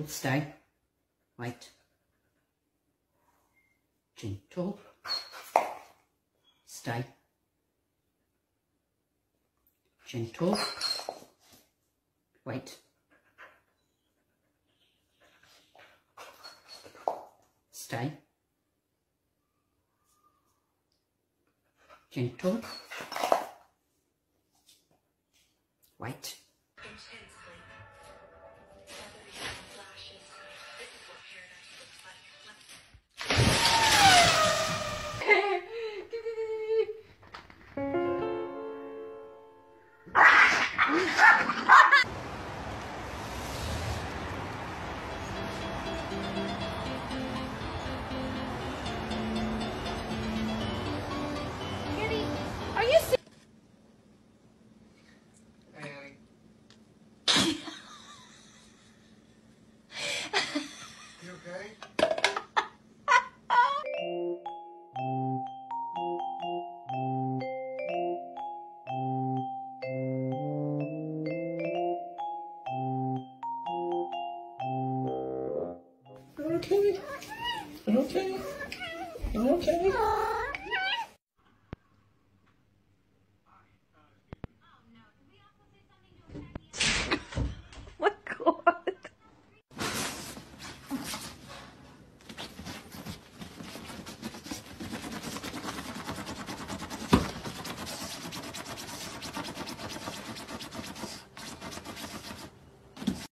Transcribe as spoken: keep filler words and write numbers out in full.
stay. Wait. Gentle. Stay. Gentle. Wait. Stay. Gentle. Wait. Are you serious? Hey, you okay? You okay? You okay? You okay?